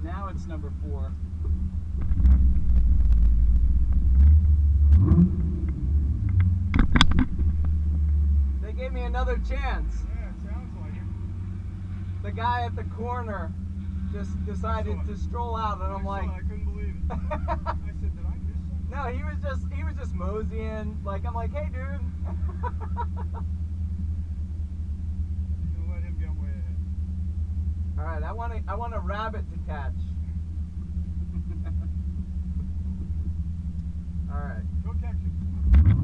Now it's number 4. They gave me another chance. Yeah, it sounds like it. The guy at the corner just decided to stroll out, and I'm like, I couldn't believe it. I said, did I miss something? no, he was just moseying. Like, I'm like, hey, dude. You're gonna let him get way ahead. All right, I want a rabbit to catch. All right. Go catch it.